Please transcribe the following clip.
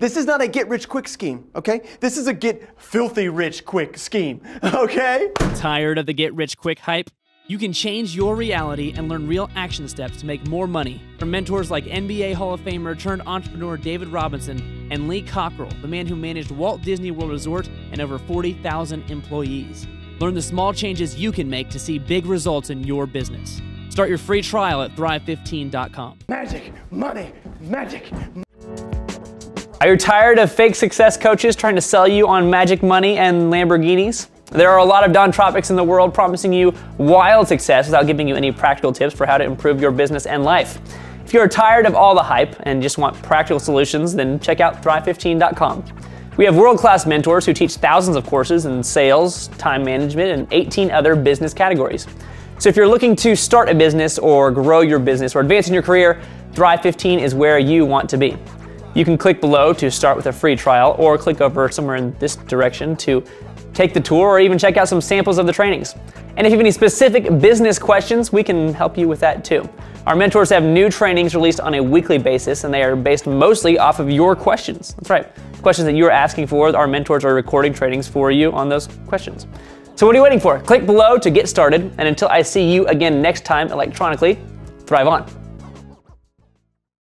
This is not a get-rich-quick scheme, okay? This is a get-filthy-rich-quick scheme, okay? Tired of the get-rich-quick hype? You can change your reality and learn real action steps to make more money from mentors like NBA Hall of Famer turned entrepreneur David Robinson and Lee Cockrell, the man who managed Walt Disney World Resort and over 40,000 employees. Learn the small changes you can make to see big results in your business. Start your free trial at Thrive15.com. Magic, money, magic. Are you tired of fake success coaches trying to sell you on magic money and Lamborghinis? There are a lot of Dontropics in the world promising you wild success without giving you any practical tips for how to improve your business and life. If you're tired of all the hype and just want practical solutions, then check out Thrive15.com. We have world-class mentors who teach thousands of courses in sales, time management, and 18 other business categories. So if you're looking to start a business or grow your business or advance in your career, Thrive15 is where you want to be. You can click below to start with a free trial or click over somewhere in this direction to take the tour or even check out some samples of the trainings. And if you have any specific business questions, we can help you with that too. Our mentors have new trainings released on a weekly basis, and they are based mostly off of your questions. That's right, questions that you're asking for. Our mentors are recording trainings for you on those questions. So what are you waiting for? Click below to get started, and until I see you again next time electronically, thrive on.